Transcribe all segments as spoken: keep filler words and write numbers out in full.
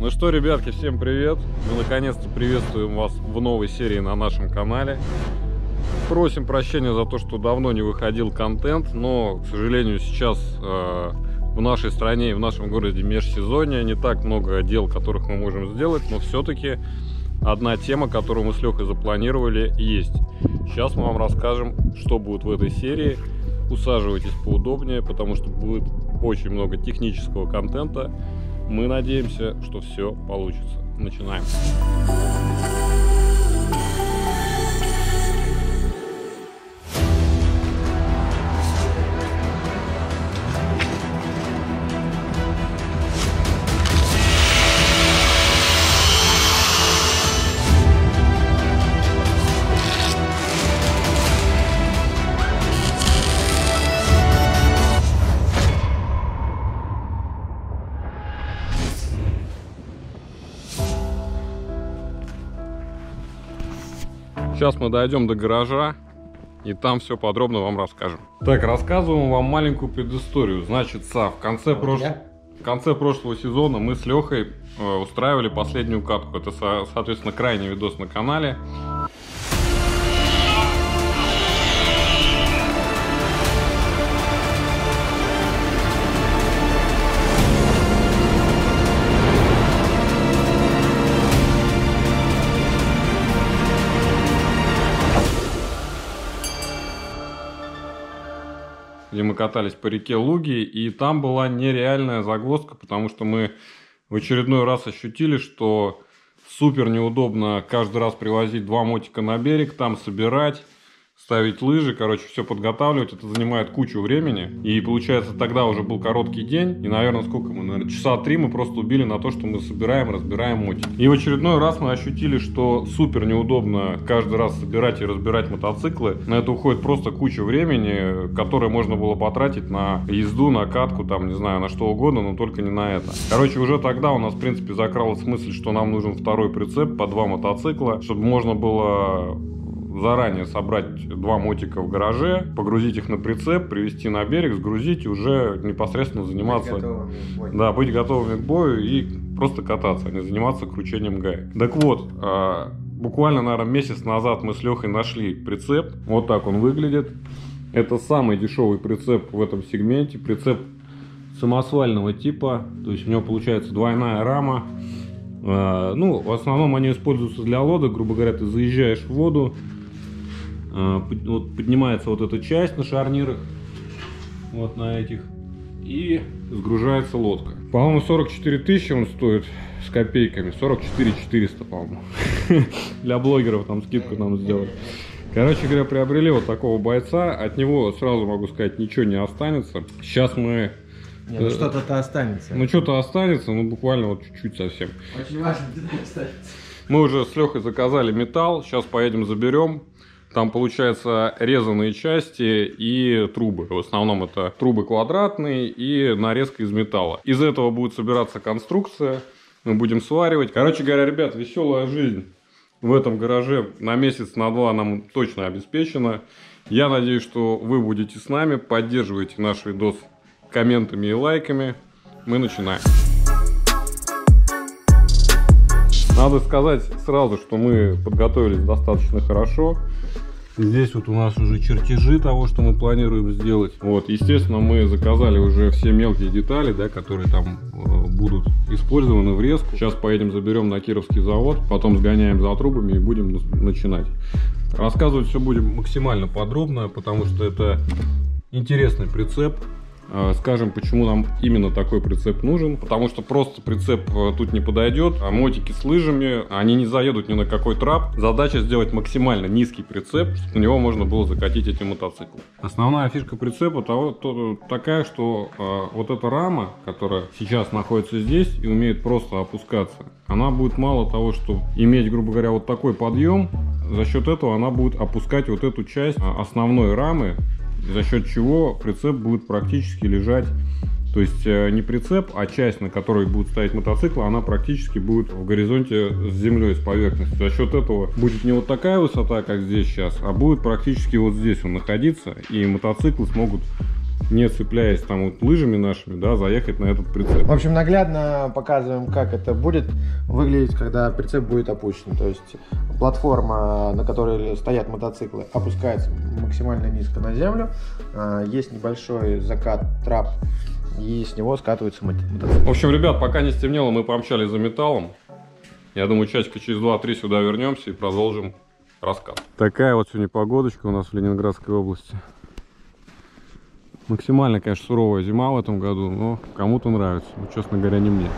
Ну что, ребятки, всем привет! Мы наконец-то приветствуем вас в новой серии на нашем канале. Просим прощения за то, что давно не выходил контент, но, к сожалению, сейчас э, в нашей стране и в нашем городе межсезонье, не так много дел, которых мы можем сделать, но все-таки одна тема, которую мы с Лехой запланировали, есть. Сейчас мы вам расскажем, что будет в этой серии. Усаживайтесь поудобнее, потому что будет очень много технического контента. Мы надеемся, что все получится. Начинаем. Сейчас мы дойдем до гаража, и там все подробно вам расскажем. Так, рассказываем вам маленькую предысторию. Значит, в конце, прош... в конце прошлого сезона мы с Лехой э, устраивали последнюю катку. Это, со... соответственно, крайний видос на канале. Где мы катались по реке Луги, и там была нереальная загвоздка, потому что мы в очередной раз ощутили, что супер неудобно каждый раз привозить два мотика на берег, там собирать, ставить лыжи, короче, все подготавливать, это занимает кучу времени. И получается, тогда уже был короткий день, и, наверное, сколько мы, наверное, часа три мы просто убили на то, что мы собираем, разбираем мотики. И в очередной раз мы ощутили, что супер неудобно каждый раз собирать и разбирать мотоциклы. На это уходит просто куча времени, которое можно было потратить на езду, на катку, там, не знаю, на что угодно, но только не на это. Короче, уже тогда у нас, в принципе, закралась мысль, что нам нужен второй прицеп по два мотоцикла, чтобы можно было заранее собрать два мотика в гараже, погрузить их на прицеп, привезти на берег, сгрузить и уже непосредственно заниматься, быть да, быть готовыми к бою и просто кататься, а не заниматься кручением гаек. Так вот, буквально, наверное, месяц назад мы с Лехой нашли прицеп. Вот так он выглядит. Это самый дешевый прицеп в этом сегменте. Прицеп самосвального типа, то есть у него получается двойная рама. Ну, в основном они используются для лодок, грубо говоря, ты заезжаешь в воду, вот поднимается вот эта часть на шарнирах, вот на этих, и сгружается лодка. По-моему, сорок четыре тысячи он стоит с копейками, сорок четыре четыреста, по-моему. Для блогеров там скидку нам сделали. Короче говоря, приобрели вот такого бойца, от него, сразу могу сказать, ничего не останется. Сейчас мы... Нет, ну что-то-то останется. Ну что-то останется, ну буквально вот чуть-чуть совсем. Очень важно, где останется. Мы уже с Лехой заказали металл, сейчас поедем заберем. Там получается резаные части и трубы. В основном это трубы квадратные и нарезка из металла. Из этого будет собираться конструкция, мы будем сваривать. Короче говоря, ребят, веселая жизнь в этом гараже на месяц, на два нам точно обеспечена. Я надеюсь, что вы будете с нами, поддерживайте наш видос комментами и лайками. Мы начинаем. Надо сказать сразу, что мы подготовились достаточно хорошо. Здесь вот у нас уже чертежи того, что мы планируем сделать. Вот, естественно, мы заказали уже все мелкие детали, да, которые там э, будут использованы в резку. Сейчас поедем заберем на Кировский завод, потом сгоняем за трубами и будем начинать. Рассказывать все будем максимально подробно, потому что это интересный прицеп. Скажем, почему нам именно такой прицеп нужен. Потому что просто прицеп тут не подойдет. А мотики с лыжами, они не заедут ни на какой трап. Задача сделать максимально низкий прицеп, чтобы на него можно было закатить эти мотоциклы. Основная фишка прицепа того, то, такая, что э, вот эта рама, которая сейчас находится здесь и умеет просто опускаться, она будет мало того, что иметь, грубо говоря, вот такой подъем. За счет этого она будет опускать вот эту часть основной рамы, за счет чего прицеп будет практически лежать, то есть не прицеп, а часть, на которой будет стоять мотоцикл, она практически будет в горизонте с землей, с поверхностью. За счет этого будет не вот такая высота, как здесь сейчас, а будет практически вот здесь он находиться, и мотоциклы смогут не цепляясь там вот лыжами нашими, да, заехать на этот прицеп. В общем, наглядно показываем, как это будет выглядеть, когда прицеп будет опущен. То есть платформа, на которой стоят мотоциклы, опускается максимально низко на землю. Есть небольшой закат, трап, и с него скатывается мотоцикл. В общем, ребят, пока не стемнело, мы помчались за металлом. Я думаю, часика через два-три сюда вернемся и продолжим рассказ. Такая вот сегодня погодочка у нас в Ленинградской области. Максимально, конечно, суровая зима в этом году, но кому-то нравится. Ну, честно говоря, не мне.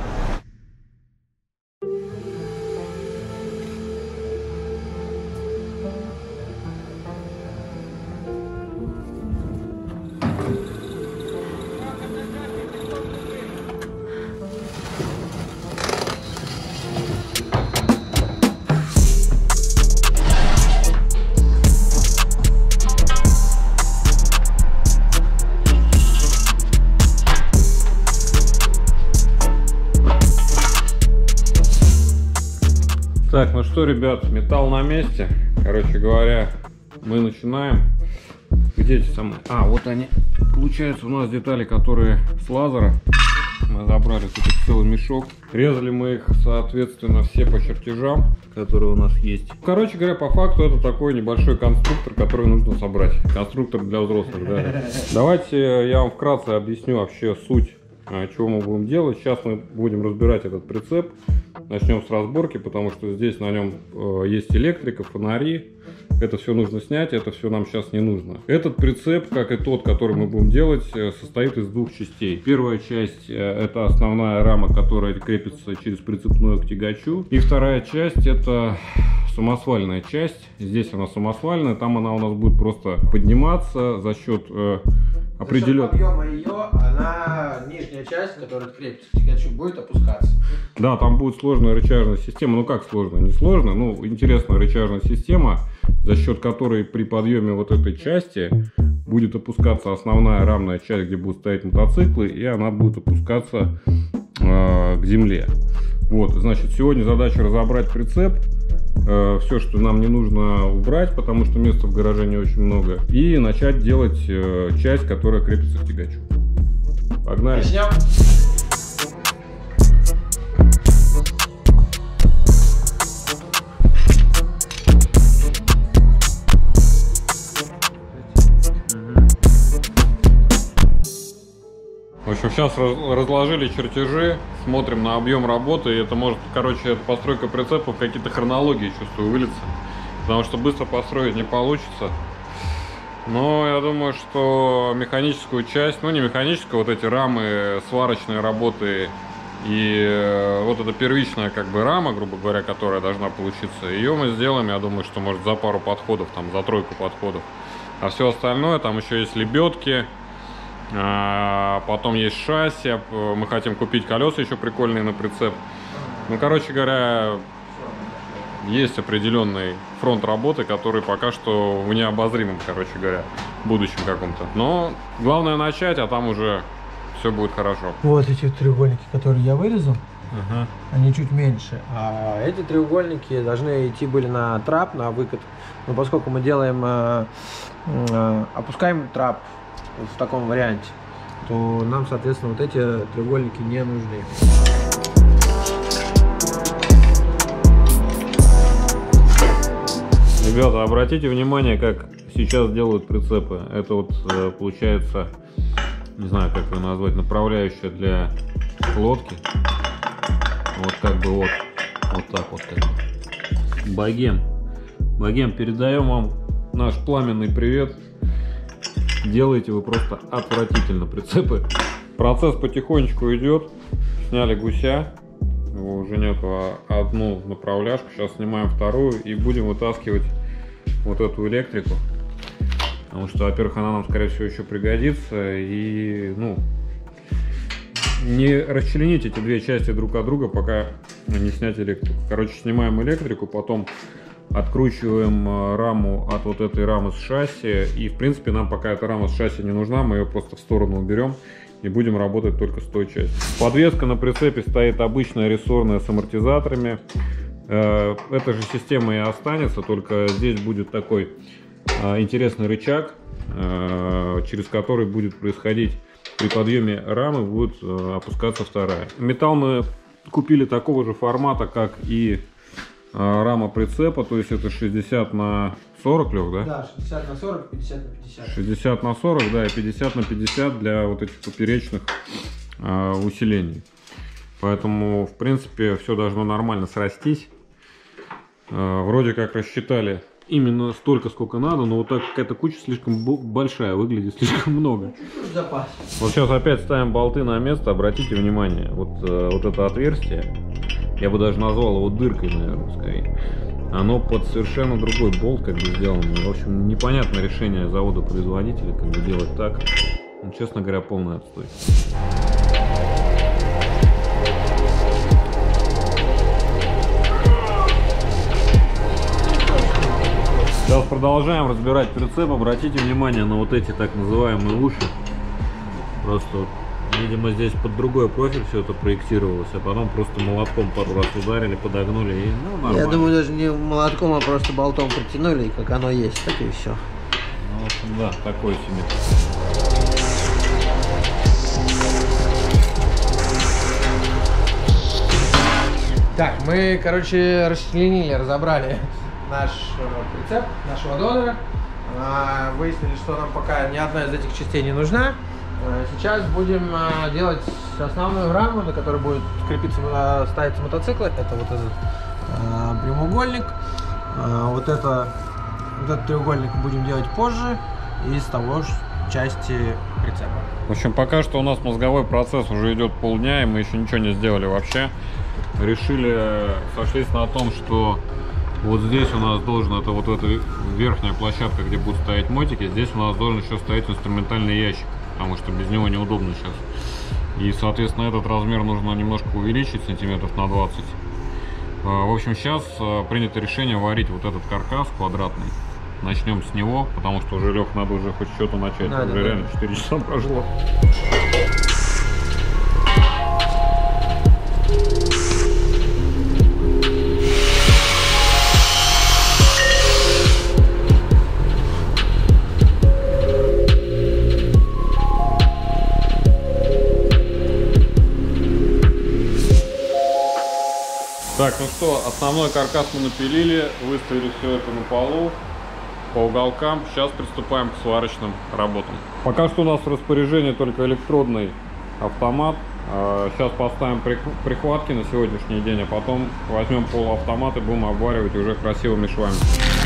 Так, ну что, ребят, металл на месте. Короче говоря, мы начинаем. Где эти самые? А, вот они. Получается, у нас детали, которые с лазера. Мы забрали тут целый мешок. Резали мы их, соответственно, все по чертежам, которые у нас есть. Короче говоря, по факту это такой небольшой конструктор, который нужно собрать. Конструктор для взрослых, да. Давайте я вам вкратце объясню вообще суть, чего мы будем делать. Сейчас мы будем разбирать этот прицеп. Начнем с разборки, потому что здесь на нем э, есть электрика, фонари. Это все нужно снять, это все нам сейчас не нужно. Этот прицеп, как и тот, который мы будем делать, состоит из двух частей. Первая часть э, это основная рама, которая крепится через прицепную к тягачу. И вторая часть это самосвальная часть. Здесь она самосвальная, там она у нас будет просто подниматься за счет э, определенного объема ее, она нижняя часть, которая крепится к тягачу, будет опускаться. Да, там будет сложная рычажная система. Ну как сложная? Не сложная, ну интересная рычажная система, за счет которой при подъеме вот этой части будет опускаться основная рамная часть, где будут стоять мотоциклы, и она будет опускаться э, к земле. Вот, значит, сегодня задача разобрать прицеп. Э, все, что нам не нужно, убрать, потому что места в гараже не очень много. И начать делать э, часть, которая крепится к тягачу. Погнали. Начнем. В общем, сейчас разложили чертежи, смотрим на объем работы, и это может, короче, эта постройка прицепа в какие-то хронологии, чувствую, вылиться, потому что быстро построить не получится. Но я думаю, что механическую часть, ну не механическую, вот эти рамы, сварочные работы и вот эта первичная как бы рама, грубо говоря, которая должна получиться, ее мы сделаем, я думаю, что может за пару подходов, там за тройку подходов. А все остальное, там еще есть лебедки. А потом есть шасси, мы хотим купить колеса еще прикольные на прицеп. Ну, короче говоря, есть определенный фронт работы, который пока что в необозримом, короче говоря, будущем каком-то. Но главное начать, а там уже все будет хорошо. Вот эти треугольники, которые я вырезал, uh-huh. они чуть меньше. А эти треугольники должны идти были на трап, на выкат. Но поскольку мы делаем, э, э, опускаем трап в таком варианте, то нам, соответственно, вот эти треугольники не нужны. Ребята, обратите внимание, как сейчас делают прицепы. Это вот получается, не знаю, как ее назвать, направляющая для лодки. Вот как бы вот, вот так вот как бы. Богем, Богем, передаем вам наш пламенный привет. Делаете вы просто отвратительно прицепы. Процесс потихонечку идет. Сняли гуся. Его уже нету одну направляшку. Сейчас снимаем вторую и будем вытаскивать вот эту электрику. Потому что, во-первых, она нам, скорее всего, еще пригодится. И, ну, не расчленить эти две части друг от друга, пока не снять электрику. Короче, снимаем электрику, потом откручиваем раму от вот этой рамы с шасси. И, в принципе, нам пока эта рама с шасси не нужна, мы ее просто в сторону уберем и будем работать только с той частью. Подвеска на прицепе стоит обычная рессорная с амортизаторами. Эта же система и останется, только здесь будет такой интересный рычаг, через который будет происходить при подъеме рамы, будет опускаться вторая. Металл мы купили такого же формата, как и рама прицепа, то есть это шестьдесят на сорок, Лёх, да? Да, шестьдесят на сорок, пятьдесят на пятьдесят. шестьдесят на сорок, да, и пятьдесят на пятьдесят для вот этих поперечных э, усилений. Поэтому, в принципе, все должно нормально срастись. Э, вроде как рассчитали именно столько, сколько надо, но вот так какая-то куча слишком большая, выглядит слишком много. Запас. Вот сейчас опять ставим болты на место, обратите внимание, вот, э, вот это отверстие, я бы даже назвал его дыркой, наверное, скорее. Оно под совершенно другой болт как бы сделано. В общем, непонятное решение завода-производителя, как бы делать так. Ну, честно говоря, полный отстой. Сейчас продолжаем разбирать прицеп. Обратите внимание на вот эти так называемые уши. Просто, видимо, здесь под другой профиль все это проектировалось, а потом просто молотком пару раз ударили, подогнули и ну нормально. Я думаю, даже не молотком, а просто болтом притянули, и как оно есть, так и все. Ну, в общем, да, такой себе. Так, мы, короче, расчленили, разобрали наш прицеп, нашего донора. Выяснили, что нам пока ни одна из этих частей не нужна. Сейчас будем делать основную раму, на которой будет крепиться, ставиться мотоцикл. Это вот этот э, прямоугольник. Э, вот, это, вот этот треугольник будем делать позже из того же части прицепа. В общем, пока что у нас мозговой процесс уже идет полдня, и мы еще ничего не сделали вообще. Решили, сошлись на том, что вот здесь у нас должен, это вот эта верхняя площадка, где будут стоять мотики, здесь у нас должен еще стоять инструментальный ящик, потому что без него неудобно сейчас. И, соответственно, этот размер нужно немножко увеличить, сантиметров на двадцать. В общем, сейчас принято решение варить вот этот каркас квадратный. Начнем с него, потому что уже, Лех, надо уже хоть что-то начать. Надо, уже да. реально четыре часа прошло. Так, ну что, основной каркас мы напилили, выставили все это на полу, по уголкам. Сейчас приступаем к сварочным работам. Пока что у нас в распоряжении только электродный автомат. Сейчас поставим прихватки на сегодняшний день, а потом возьмем полуавтомат и будем обваривать уже красивыми швами.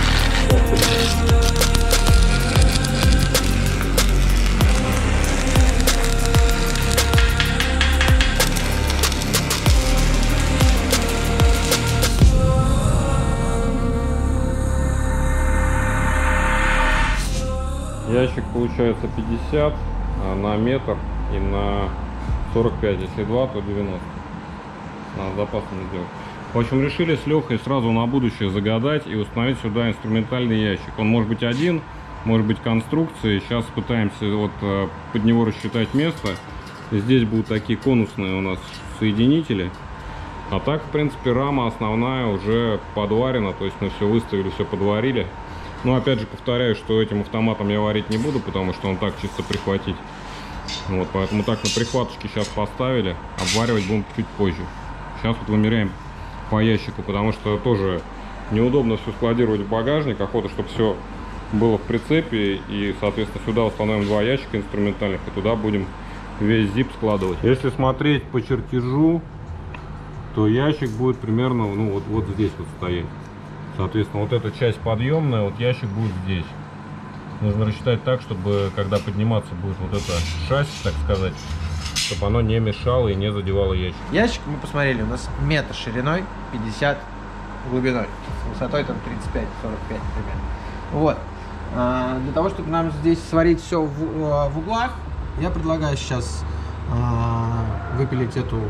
Ящик получается пятьдесят на метр и на сорок пять, если два, то девяносто. Надо запасно сделать. В общем, решили с Лехой сразу на будущее загадать и установить сюда инструментальный ящик. Он может быть один, может быть конструкцией. Сейчас пытаемся вот под него рассчитать место. Здесь будут такие конусные у нас соединители. А так, в принципе, рама основная уже подварена. То есть мы все выставили, все подварили. Но опять же повторяю, что этим автоматом я варить не буду, потому что он так чисто прихватить. Вот, поэтому так на прихваточке сейчас поставили, обваривать будем чуть позже. Сейчас вот вымеряем по ящику, потому что тоже неудобно все складировать в багажник. Охота, чтобы все было в прицепе, и, соответственно, сюда установим два ящика инструментальных, и туда будем весь зип складывать. Если смотреть по чертежу, то ящик будет примерно, ну, вот, вот здесь вот стоять. Соответственно, вот эта часть подъемная, вот ящик будет здесь. Нужно рассчитать так, чтобы когда подниматься будет вот это шасси, так сказать, чтобы оно не мешало и не задевало ящик. Ящик мы посмотрели, у нас метр шириной, пятьдесят глубиной, с высотой там тридцать пять — сорок пять примерно. Вот. А, для того, чтобы нам здесь сварить все в, в углах, я предлагаю сейчас а, выпилить эту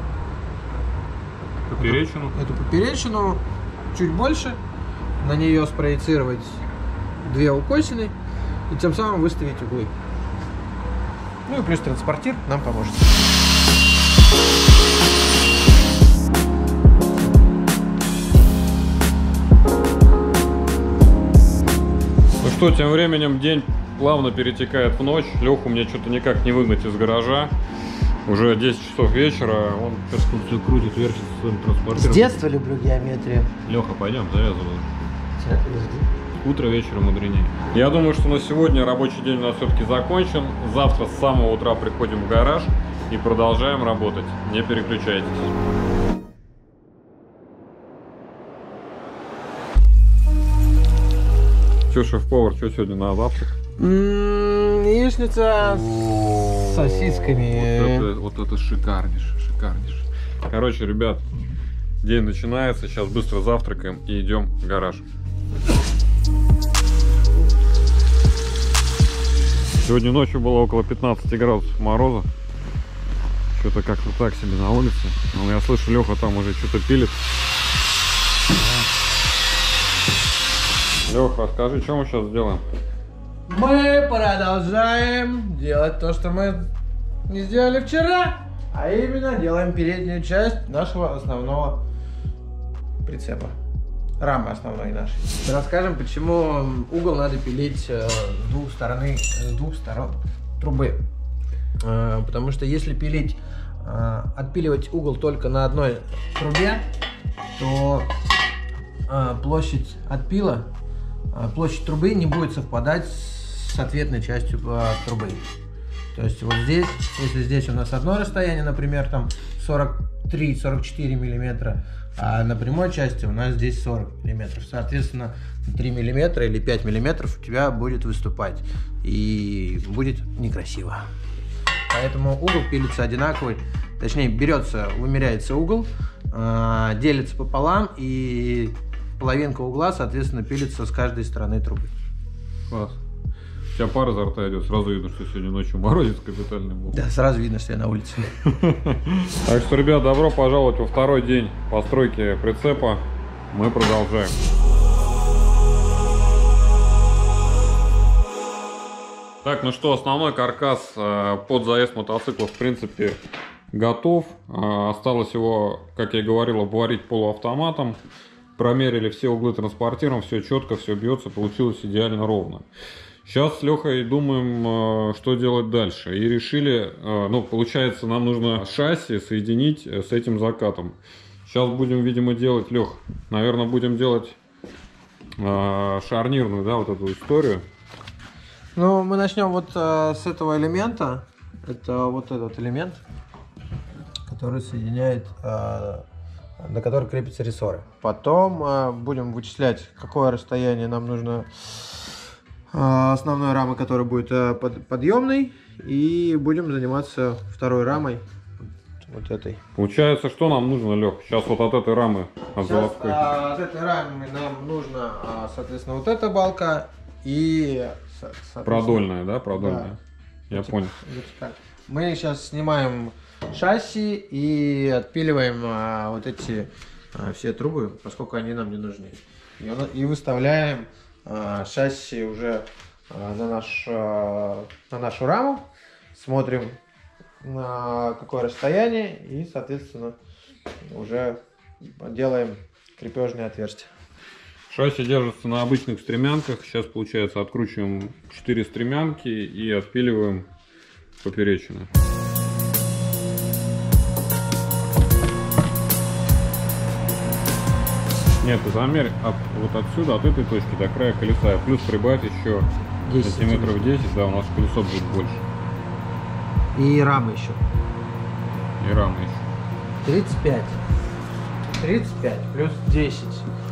поперечину. Эту, эту поперечину чуть больше. На нее спроецировать две укосины и тем самым выставить углы. Ну и плюс транспортир нам поможет. Ну что, тем временем день плавно перетекает в ночь. Леху мне что-то никак не выгнать из гаража. Уже десять часов вечера, он все крутит, вертит своим транспортером. С детства люблю геометрию. Леха, пойдем, завязывай. Утро вечера мудренее. Я думаю, что на сегодня рабочий день у нас все-таки закончен. Завтра с самого утра приходим в гараж и продолжаем работать. Не переключайтесь. Че, шеф-повар, что сегодня на завтрак? Яичница с сосисками. Вот это, вот это шикарнейше, шикарнейше. Короче, ребят, день начинается. Сейчас быстро завтракаем и идем в гараж. Сегодня ночью было около пятнадцати градусов мороза. Что-то как-то так себе на улице. Но я слышу, Леха там уже что-то пилит. Леха, расскажи, что мы сейчас делаем? Мы продолжаем делать то, что мы не сделали вчера. А именно делаем переднюю часть нашего основного прицепа. Рамы основной нашей. Расскажем, почему угол надо пилить с двух сторон, с двух сторон трубы. Потому что если пилить, отпиливать угол только на одной трубе, то площадь отпила, площадь трубы не будет совпадать с ответной частью трубы. То есть вот здесь, если здесь у нас одно расстояние, например, там сорок три — сорок четыре миллиметра, а на прямой части у нас здесь сорок миллиметров. Соответственно, три миллиметра или пять миллиметров у тебя будет выступать. И будет некрасиво. Поэтому угол пилится одинаковый. Точнее, берется, вымеряется угол, э, делится пополам, и половинка угла, соответственно, пилится с каждой стороны трубы. Класс. У тебя пар изо рта идет, сразу видно, что сегодня ночью морозец капитальный был. Да, сразу видно, что я на улице. Так что, ребят, добро пожаловать во второй день постройки прицепа. Мы продолжаем. Так, ну что, основной каркас под заезд мотоцикла, в принципе, готов. Осталось его, как я и говорил, обварить полуавтоматом. Промерили все углы транспортиром, все четко, все бьется, получилось идеально ровно. Сейчас с Лехой думаем, что делать дальше. И решили, ну, получается, нам нужно шасси соединить с этим закатом. Сейчас будем, видимо, делать, Лех, наверное, будем делать шарнирную, да, вот эту историю. Ну, мы начнем вот э, с этого элемента. Это вот этот элемент, который соединяет, э, на который крепятся рессоры. Потом э, будем вычислять, какое расстояние нам нужно э, основной рамы, которая будет э, под, подъемной. И будем заниматься второй рамой, вот этой. Получается, что нам нужно, Лех? Сейчас вот от этой рамы, от Сейчас, заводской. э, от этой рамы нам нужно, э, соответственно, вот эта балка и... Продольная, да? Продольная. Да. Я понял. Мы сейчас снимаем шасси и отпиливаем а, вот эти а, все трубы, поскольку они нам не нужны. И, и выставляем а, шасси уже а, на, наш, а, на нашу раму. Смотрим, на какое расстояние, и, соответственно, уже делаем крепежные отверстия. Шасси держится на обычных стремянках. Сейчас, получается, откручиваем четыре стремянки и отпиливаем поперечины. Нет, ты замерь от, вот отсюда, от этой точки до края колеса. Плюс прибавь еще десять сантиметров десять, да, у нас колесо будет больше. И рамы еще. И рамы еще. тридцать пять. тридцать пять плюс десять.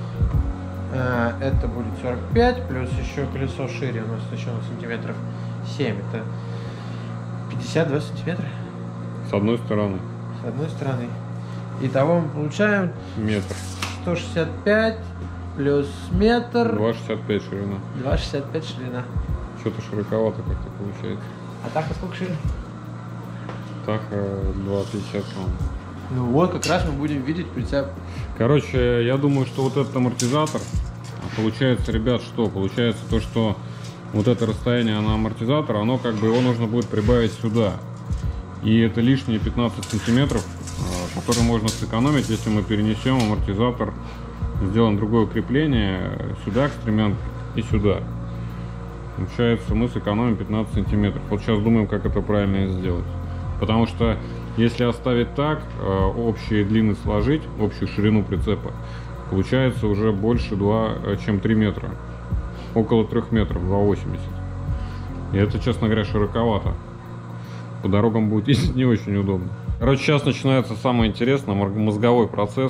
Это будет сорок пять, плюс еще колесо шире, у нас еще на сантиметров семь, это пятьдесят два сантиметра. С одной стороны. С одной стороны. Итого мы получаем метр. сто шестьдесят пять плюс метр. два шестьдесят пять ширина. два шестьдесят пять ширина. Что-то широковато как-то получается. А так, а сколько ширина? Так, два пятьдесят, по-моему. Ну вот, как раз мы будем видеть прицеп. Короче, я думаю, что вот этот амортизатор, получается, ребят, что? Получается то, что вот это расстояние на амортизатор, оно как бы, его нужно будет прибавить сюда. И это лишние пятнадцать сантиметров, которые можно сэкономить, если мы перенесем амортизатор, сделаем другое крепление сюда к стремянке и сюда. Получается, мы сэкономим пятнадцать сантиметров. Вот сейчас думаем, как это правильно сделать. Потому что если оставить так, общие длины сложить, общую ширину прицепа, получается уже больше два, чем три метра. Около трех метров, два восемьдесят. И это, честно говоря, широковато. По дорогам будет ездить не очень удобно. Короче, сейчас начинается самое интересное, мозговой процесс.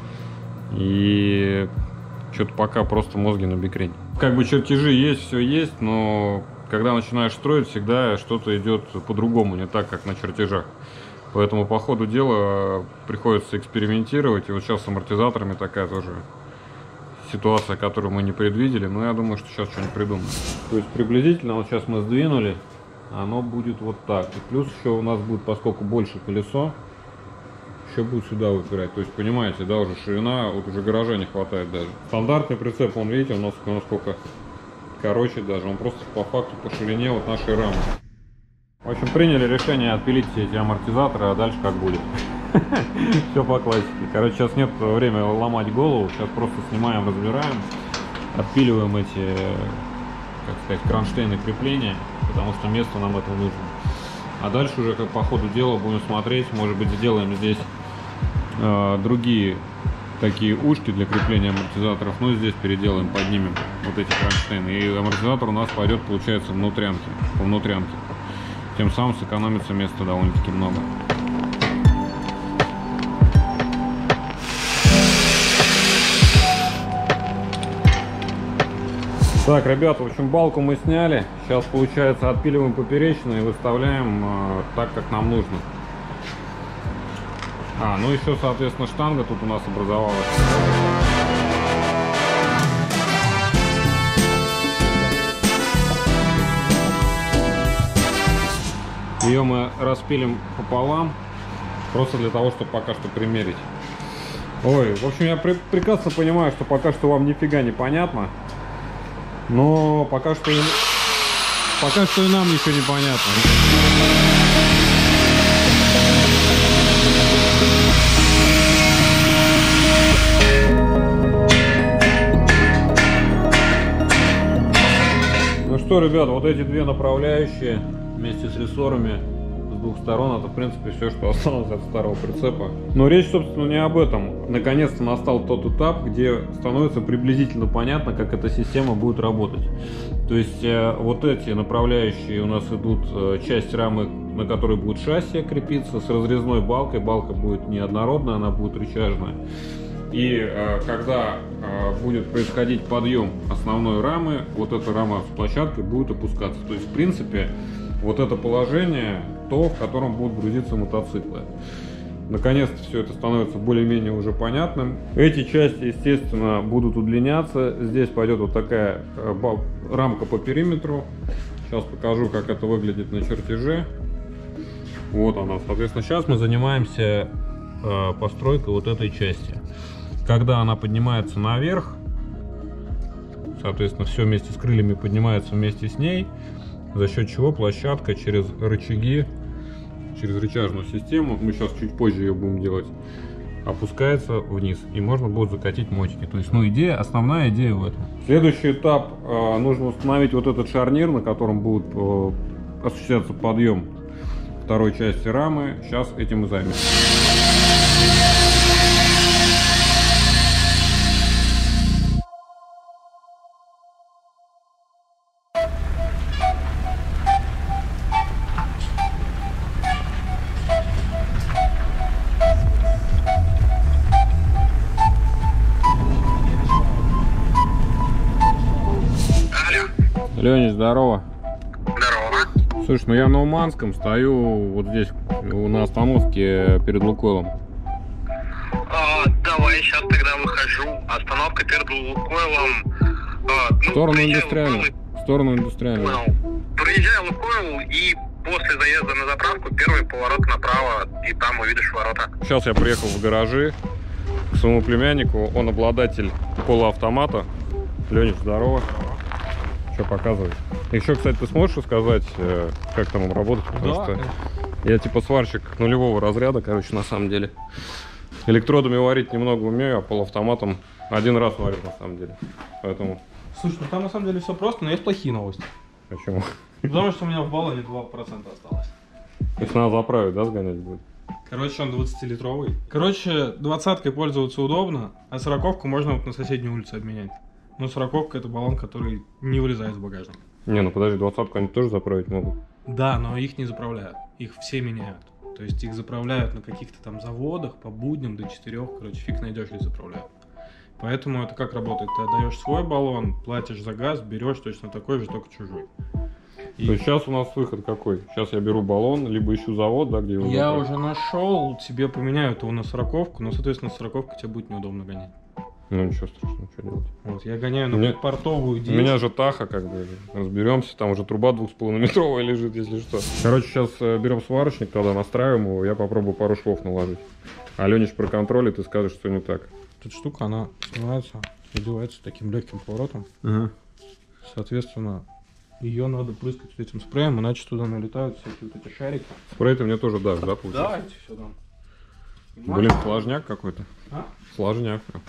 И что-то пока просто мозги на бекрень. Как бы чертежи есть, все есть, но когда начинаешь строить, всегда что-то идет по-другому, не так, как на чертежах. Поэтому по ходу дела приходится экспериментировать. И вот сейчас с амортизаторами такая тоже ситуация, которую мы не предвидели. Но я думаю, что сейчас что-нибудь придумаем. То есть приблизительно вот сейчас мы сдвинули, оно будет вот так. И плюс еще у нас будет, поскольку больше колесо, еще будет сюда выпирать. То есть, понимаете, да, уже ширина, вот уже гаража не хватает даже. Стандартный прицеп, он, видите, у нас насколько короче даже. Он просто по факту по ширине вот нашей рамы. В общем, приняли решение отпилить все эти амортизаторы, а дальше как будет. Все по классике. Короче, сейчас нет времени ломать голову. Сейчас просто снимаем, разбираем, отпиливаем эти, как сказать, кронштейны крепления, потому что место нам этого нужно. А дальше уже как по ходу дела будем смотреть, может быть, сделаем здесь э, другие такие ушки для крепления амортизаторов. Ну и здесь переделаем, поднимем вот эти кронштейны. И амортизатор у нас пойдет, получается, внутрянки, по внутрянке. Тем самым сэкономится места довольно-таки много. Так, ребята, в общем, балку мы сняли. Сейчас, получается, отпиливаем поперечно и выставляем э, так, как нам нужно. А, ну еще, соответственно, штанга тут у нас образовалась. Ее мы распилим пополам, просто для того, чтобы пока что примерить. Ой, в общем, я пр прекрасно понимаю, что пока что вам нифига не понятно. Но пока что и, пока что и нам ничего не понятно. Ну что, ребята, вот эти две направляющие вместе с рессорами с двух сторон, это в принципе все, что осталось от старого прицепа. Но речь, собственно, не об этом. Наконец-то настал тот этап, где становится приблизительно понятно, как эта система будет работать. То есть э, вот эти направляющие у нас идут, э, часть рамы, на которой будет шасси крепиться, с разрезной балкой. Балка будет неоднородная, она будет рычажная. И э, когда э, будет происходить подъем основной рамы, вот эта рама с площадкой будет опускаться. То есть, в принципе, вот это положение, то, в котором будут грузиться мотоциклы. Наконец-то все это становится более-менее уже понятным. Эти части, естественно, будут удлиняться. Здесь пойдет вот такая э, рамка по периметру. Сейчас покажу, как это выглядит на чертеже. Вот она. Соответственно, сейчас мы занимаемся э, постройкой вот этой части. Когда она поднимается наверх, соответственно, все вместе с крыльями поднимается вместе с ней, за счет чего площадка через рычаги, через рычажную систему, мы сейчас чуть позже ее будем делать, опускается вниз, и можно будет закатить мотики. То есть, ну, идея, основная идея в этом. Следующий этап, э, нужно установить вот этот шарнир, на котором будет э, осуществляться подъем второй части рамы. Сейчас этим и займемся. Леня, здорово. Здорово. Слушай, ну я на Уманском стою вот здесь на остановке перед Лукойлом. А, давай, сейчас тогда выхожу. Остановка перед Лукойлом. А, ну, в сторону индустриальную. В сторону индустриальную. Проезжай Лукойл и после заезда на заправку первый поворот направо, и там увидишь ворота. Сейчас я приехал в гаражи к своему племяннику. Он обладатель полуавтомата. Леня, здорово. Что показывать? Еще, кстати, ты сможешь рассказать, как там он работает? Потому да. что я типа сварщик нулевого разряда, короче, на самом деле. Электродами варить немного умею, а полуавтоматом один раз варю, на самом деле. Поэтому... Слушай, ну там на самом деле все просто, но есть плохие новости. Почему? Потому что у меня в баллоне два процента осталось. Если надо заправить, да, сгонять будет? Короче, он двадцатилитровый. Короче, двадцаткой пользоваться удобно, а сороковку можно вот на соседнюю улицу обменять. Но сороковка это баллон, который не вылезает в багажник. Не, ну подожди, двадцатку они тоже заправить могут. Да, но их не заправляют. Их все меняют. То есть их заправляют на каких-то там заводах, по будням до четырех, короче, фиг найдешь, где заправляют. Поэтому это как работает? Ты отдаешь свой баллон, платишь за газ, берешь точно такой же, только чужой. И... То есть сейчас у нас выход какой? Сейчас я беру баллон, либо ищу завод, да, где его Я заправить. уже нашел, тебе поменяют его на сороковку, но, соответственно, сороковку тебе будет неудобно гонять. Ну ничего страшного, что делать. Вот, я гоняю на Мне- портовую У десять. меня же Таха, как бы, разберемся, там уже труба двухсполовинометровая лежит, если что. Короче, сейчас берем сварочник, тогда настраиваем его, я попробую пару швов наложить. Аленич проконтролит и скажет, что не так. Эта штука, она снимается, одевается таким легким поворотом. Ага. Соответственно, ее надо прыскать этим спреем, иначе туда налетают всякие вот эти шарики. Спрей ты мне тоже дашь, да, получается? Давайте все там. Блин, сложняк какой-то. А? Сложняк. прям.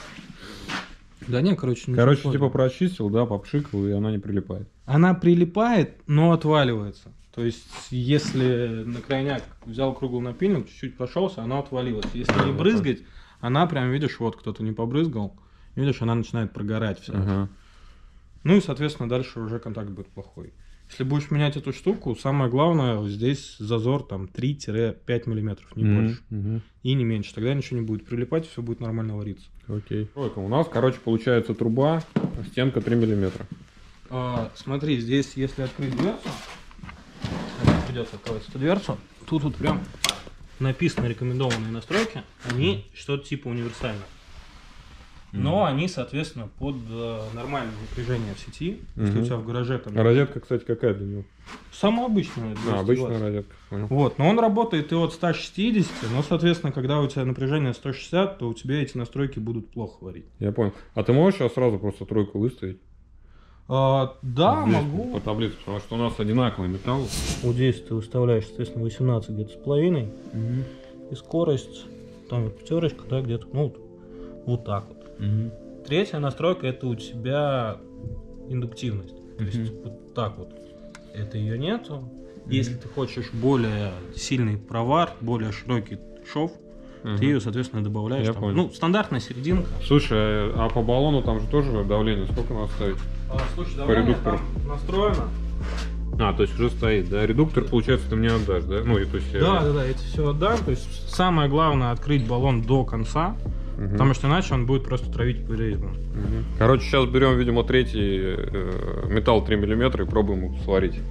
Да не, короче, ничего Короче, сложного. типа прочистил, да, попшикал, и она не прилипает. Она прилипает, но отваливается. То есть, если на крайняк взял круглый напильник, чуть-чуть прошелся, она отвалилась. Если не брызгать, она прям, видишь, вот кто-то не побрызгал, видишь, она начинает прогорать вся. Ага. Ну и, соответственно, дальше уже контакт будет плохой. Если будешь менять эту штуку, самое главное, здесь зазор там три-пять миллиметров, не Мгм, больше. мгм. И не меньше. Тогда ничего не будет прилипать, все будет нормально вариться. Окей. Тройка. У нас, короче, получается труба, стенка три миллиметра. А, смотри, здесь, если открыть дверцу, сейчас придется открывать эту дверцу, тут вот прям написано рекомендованные настройки, они что-то типа универсальные. Но они, соответственно, под э, нормальное напряжение в сети. Если Мгм. у тебя в гараже там... А розетка, кстати, какая для него? Самая обычная. А, двести двадцать. обычная розетка. Понял. Вот, но он работает и от ста шестидесяти, но, соответственно, когда у тебя напряжение сто шестьдесят, то у тебя эти настройки будут плохо варить. Я понял. А ты можешь сейчас сразу просто тройку выставить? А, да, Здесь могу. По таблице, потому что у нас одинаковый металл. Вот здесь ты выставляешь, соответственно, восемнадцать где-то с половиной. И скорость, там вот пятерочка, да, где-то, ну, вот, вот так вот. Третья настройка — это у тебя индуктивность. То есть Мгм. вот так вот. Это ее нету. Если ты хочешь более сильный провар, более широкий шов, Мгм. ты ее, соответственно, добавляешь. Я там, понял. ну, стандартная серединка. Слушай, а по баллону там же тоже давление? Сколько надо ставить? А, слушай, По давление редуктору. там настроено. А, то есть уже стоит, да? Редуктор, получается, ты мне отдашь, да? Ну, и то есть... Да, да, да, это все отдам. То есть самое главное открыть баллон до конца, Мгм. потому что иначе он будет просто травить пуризм. Мгм. Короче, сейчас берем, видимо, третий э, металл три миллиметра и пробуем его сварить.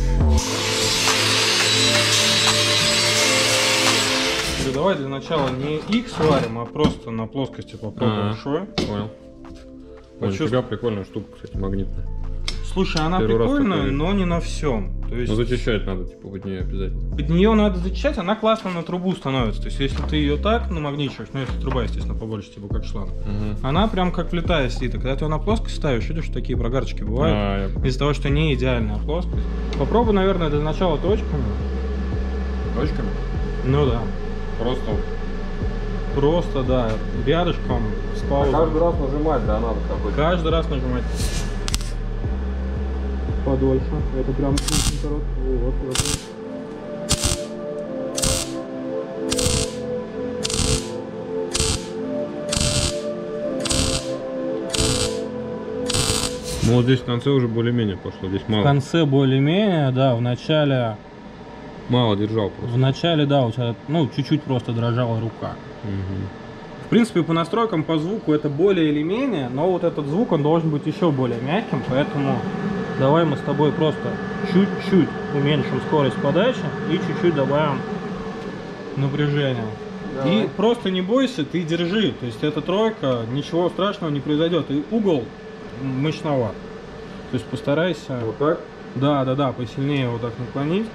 Давай для начала не их сварим, а просто на плоскости попробуем А. швы. Понял. Ой, Почувств- нифига, прикольная штука, кстати, магнитная. Слушай, она Первый раз прикольная, такое вижу. но не на всем. То есть Ну, зачищать надо, типа, под нее обязательно. под нее надо зачищать, она классно на трубу становится. То есть если ты ее так намагничиваешь, ну если труба, естественно, побольше, типа как шланг, Мгм. она прям как влетая сидит. А когда ты ее на плоскость ставишь, видишь, такие прогарочки бывают. А, я понял. Из-за того, что не идеальная плоскость. Попробуй, наверное, для начала точками. Точками? Ну да. Просто... Просто, да, рядышком с паузой. раз нажимать, да, надо какой-то. Каждый раз нажимать. Подольше. Это прям очень короткий. Вот, вот. Ну, вот здесь в конце уже более-менее пошло, здесь В мало. конце более-менее, да, в начале, Мало держал просто. в начале, да, у тебя, ну, чуть-чуть просто дрожала рука. Мгм. В принципе, по настройкам, по звуку это более или менее, но вот этот звук, он должен быть еще более мягким, поэтому давай мы с тобой просто чуть-чуть уменьшим скорость подачи и чуть-чуть добавим напряжения. И просто не бойся, ты держи, то есть эта тройка, ничего страшного не произойдет, и угол мощноват. То есть постарайся, Вот так? да, да, да, посильнее вот так наклонить.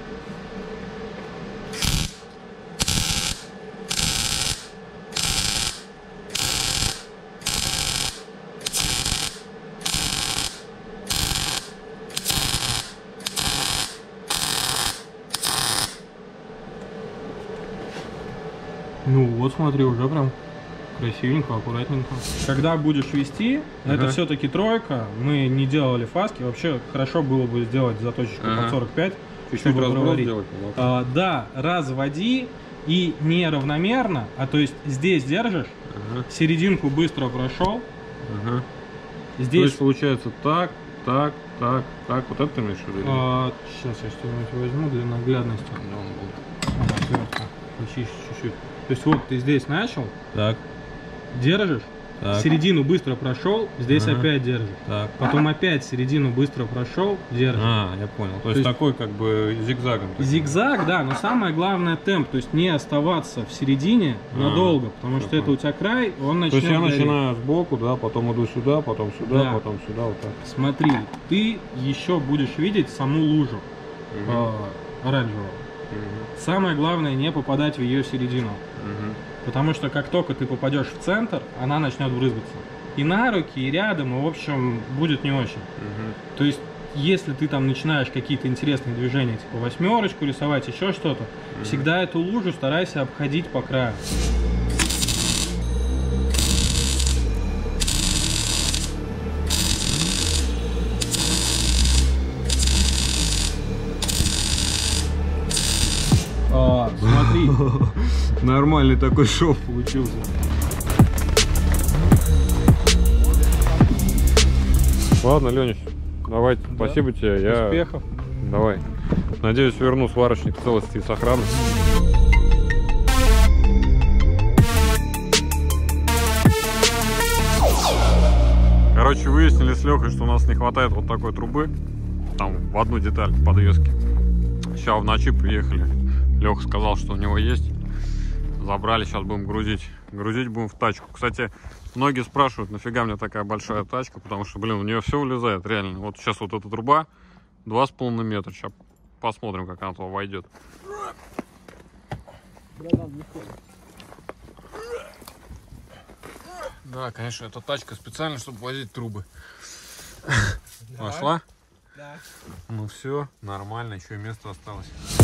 Ну вот, смотри, уже прям красивенько, аккуратненько. Когда будешь вести, ага. это все-таки тройка, мы не делали фаски, вообще хорошо было бы сделать заточечку ага. под сорок пять, чуть-чуть разброс делать. А, да, разводи и не равномерно, а то есть здесь держишь, ага. серединку быстро прошел, ага. здесь... То есть получается так, так, так, так, вот это ты имеешь в виду? А, сейчас я что-нибудь возьму для наглядности. Ага, почище чуть-чуть. То есть вот ты здесь начал, так, держишь, так. середину быстро прошел, здесь ага. опять держишь, так. потом опять середину быстро прошел, держишь. А, я понял. То, то есть, есть такой как бы зигзагом. Такой. Зигзаг, да, но самое главное темп, то есть не оставаться в середине а, надолго, потому что понял. Это у тебя край, он начнет. То есть я гореть. начинаю сбоку, да, потом иду сюда, потом сюда, да. потом сюда, вот так. Смотри, ты еще будешь видеть саму лужу угу. э, оранжевую. Угу. Самое главное не попадать в ее середину. Угу. Потому что как только ты попадешь в центр, она начнет брызгаться. И на руки, и рядом, и в общем будет не очень. Угу. То есть, если ты там начинаешь какие-то интересные движения, типа восьмерочку рисовать, еще что-то, угу. всегда эту лужу старайся обходить по краю. А, смотри. Нормальный такой шов получился. Ладно, Ленич, давай, да. спасибо тебе. Я... Успехов. Давай. Надеюсь, верну сварочник в целости и сохранности. Короче, выяснили с Лехой, что у нас не хватает вот такой трубы. Там в одну деталь в подвеске. Сейчас в ночи приехали. Леха сказал, что у него есть. Забрали, сейчас будем грузить. Грузить будем в тачку. Кстати, многие спрашивают, нафига мне такая большая тачка, потому что, блин, у нее все влезает, реально. Вот сейчас вот эта труба два с половиной метра. Сейчас посмотрим, как она туда войдет. Да, конечно, эта тачка специально, чтобы возить трубы. Да. Вошла? Да. Ну все, нормально, еще и место осталось.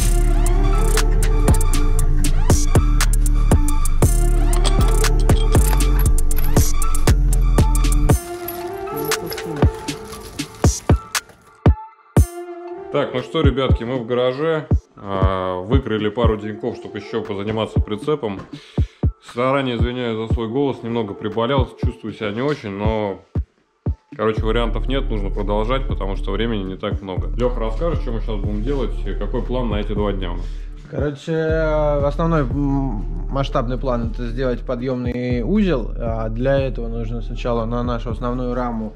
Так, ну что, ребятки, мы в гараже. Э, выкрыли пару деньков, чтобы еще позаниматься прицепом. Заранее извиняюсь за свой голос, немного приболел, чувствую себя не очень, но, короче, вариантов нет, нужно продолжать, потому что времени не так много. Леха, расскажешь, что мы сейчас будем делать, какой план на эти два дня у нас? Короче, основной масштабный план — это сделать подъемный узел. Для этого нужно сначала на нашу основную раму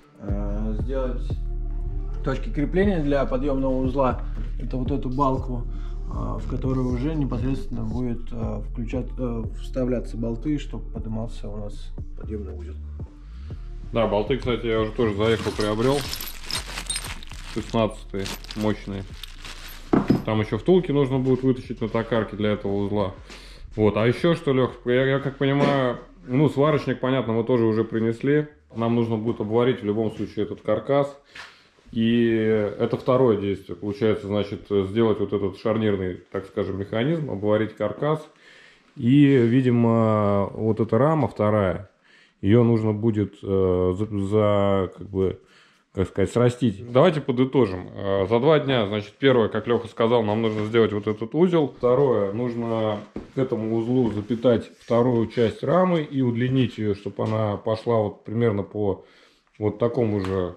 сделать точки крепления для подъемного узла. Это вот эту балку, в которую уже непосредственно будет включать, вставляться болты, чтобы поднимался у нас подъемный узел. Да, болты, кстати, я уже тоже заехал, приобрел. шестнадцатые, мощные. Там еще втулки нужно будет вытащить на токарке для этого узла. Вот, а еще что, Лех, я, я как понимаю, ну, сварочник, понятно, мы тоже уже принесли. Нам нужно будет обварить в любом случае этот каркас. И это второе действие. Получается, значит, сделать вот этот шарнирный, так скажем, механизм, обварить каркас. И, видимо, вот эта рама вторая, ее нужно будет э, за, за, как бы, как сказать, срастить. Давайте подытожим. Э, за два дня, значит, первое, как Леха сказал, нам нужно сделать вот этот узел. Второе, нужно к этому узлу запитать вторую часть рамы и удлинить ее, чтобы она пошла вот примерно по вот такому же,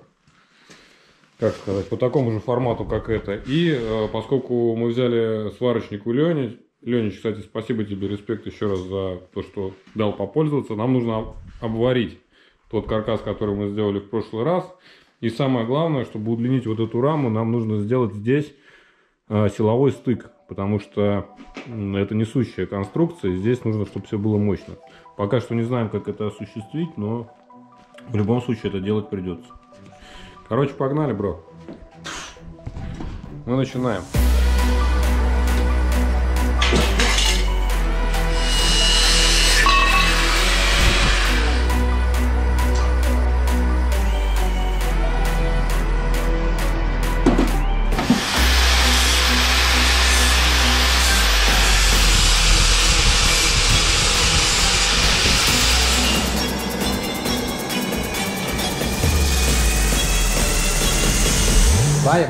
как сказать, по такому же формату, как это. И э, поскольку мы взяли сварочник у Лени, Ленич, кстати, спасибо тебе, респект еще раз за то, что дал попользоваться. Нам нужно обварить тот каркас, который мы сделали в прошлый раз. И самое главное, чтобы удлинить вот эту раму, нам нужно сделать здесь э, силовой стык, потому что э, это несущая конструкция, здесь нужно, чтобы все было мощно. Пока что не знаем, как это осуществить, но в любом случае это делать придется. Короче, погнали, бро. Мы начинаем. Варим.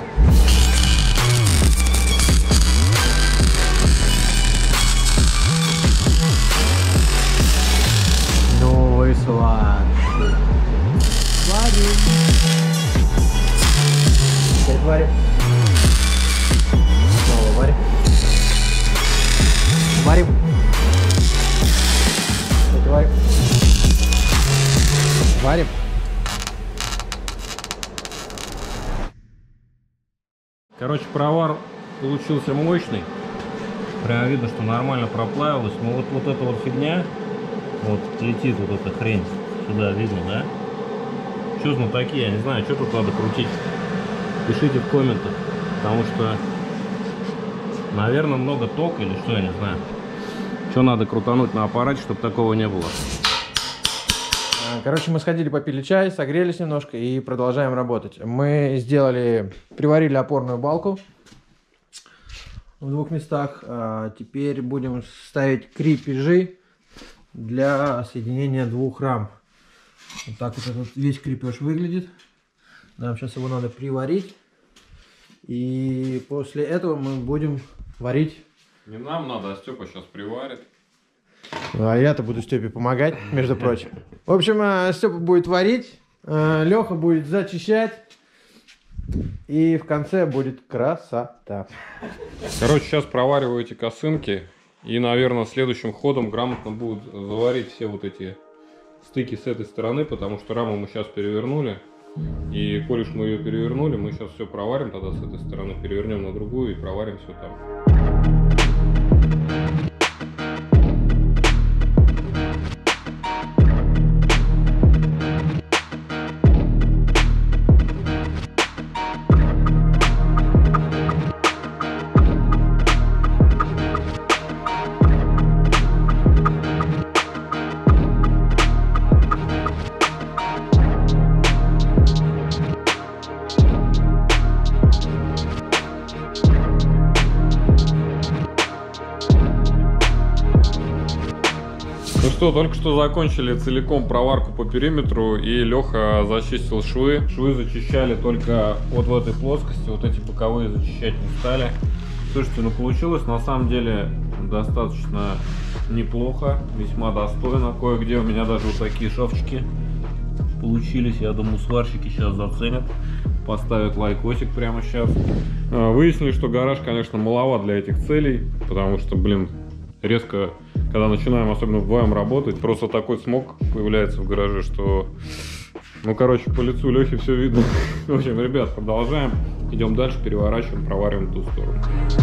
Ну вы сладкий. Варим. Опять варим. Снова варим. Варим. Опять варим. Варим. Короче, провар получился мощный. Прямо видно, что нормально проплавилось. Но вот, вот эта вот фигня, вот летит вот эта хрень сюда, видно, да? Что знатоки, я не знаю, что тут надо крутить. Пишите в комментах, потому что, наверное, много тока или что, я не знаю. Что надо крутануть на аппарате, чтобы такого не было. Короче, мы сходили, попили чай, согрелись немножко и продолжаем работать. Мы сделали, приварили опорную балку в двух местах. А теперь будем ставить крепежи для соединения двух рам. Вот так вот этот весь крепеж выглядит. Нам сейчас его надо приварить. И после этого мы будем варить. Не нам надо, а Степа сейчас приварит. А я-то буду Степе помогать, между прочим. В общем, Степа будет варить, Леха будет зачищать. И в конце будет красота. Короче, сейчас провариваю эти косынки. И, наверное, следующим ходом грамотно будут заварить все вот эти стыки с этой стороны. Потому что раму мы сейчас перевернули. И коль уж мы ее перевернули, мы сейчас все проварим тогда с этой стороны. Перевернем на другую и проварим все там. Ну что, только что закончили целиком проварку по периметру, и Леха зачистил швы. Швы зачищали только вот в этой плоскости, вот эти боковые зачищать не стали. Слушайте, ну получилось на самом деле достаточно неплохо, весьма достойно. Кое-где у меня даже вот такие шовчики получились. Я думаю, сварщики сейчас заценят, поставят лайкосик прямо сейчас. Выяснили, что гараж, конечно, маловат для этих целей, потому что, блин, резко, когда начинаем, особенно вдвоем работать, просто такой смог появляется в гараже, что, ну, короче, по лицу Лехи все видно. В общем, ребят, продолжаем, идем дальше, переворачиваем, провариваем ту сторону.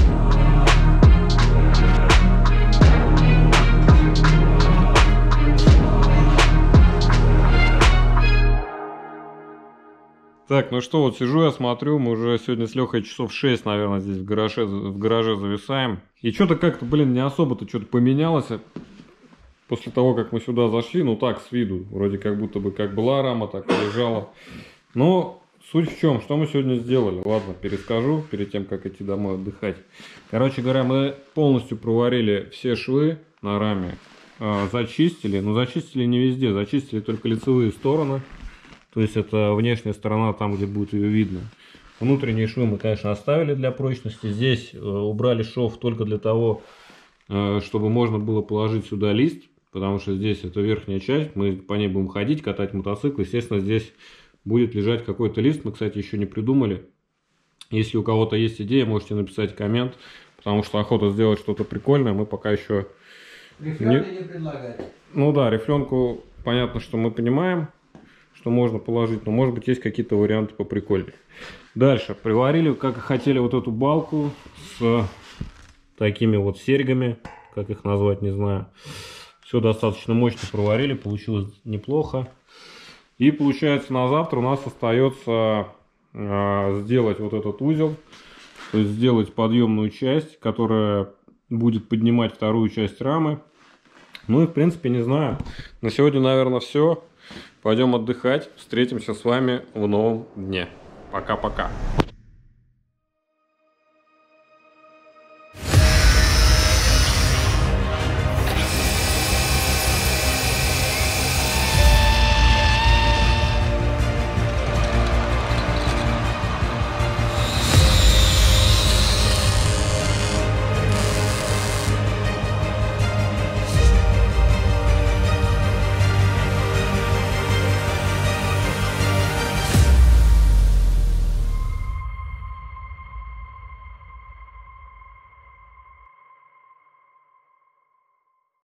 Так, ну что, вот сижу я, смотрю, мы уже сегодня с Лехой часов шесть, наверное, здесь в гараже, в гараже зависаем. И что-то как-то, блин, не особо-то что-то поменялось после того, как мы сюда зашли. Ну так, с виду, вроде как будто бы как была рама, так и лежала. Но суть в чем, что мы сегодня сделали? Ладно, перескажу перед тем, как идти домой отдыхать. Короче говоря, мы полностью проварили все швы на раме, э, зачистили, но зачистили не везде, зачистили только лицевые стороны. То есть это внешняя сторона, там, где будет ее видно. Внутренние швы мы, конечно, оставили для прочности. Здесь э, убрали шов только для того, э, чтобы можно было положить сюда лист. Потому что здесь это верхняя часть. Мы по ней будем ходить, катать мотоцикл. Естественно, здесь будет лежать какой-то лист. Мы, кстати, еще не придумали. Если у кого-то есть идея, можете написать коммент. Потому что охота сделать что-то прикольное. Мы пока еще... Рифленку не... не предлагать. Ну да, рифленку понятно, что мы понимаем, что можно положить, но может быть есть какие-то варианты поприкольнее. Дальше приварили, как и хотели, вот эту балку с такими вот серьгами, как их назвать, не знаю. Все достаточно мощно проварили, получилось неплохо. И получается, на завтра у нас остается э, сделать вот этот узел, то есть сделать подъемную часть, которая будет поднимать вторую часть рамы. Ну и в принципе, не знаю, на сегодня, наверное, все. Пойдем отдыхать. Встретимся с вами в новом дне. Пока-пока.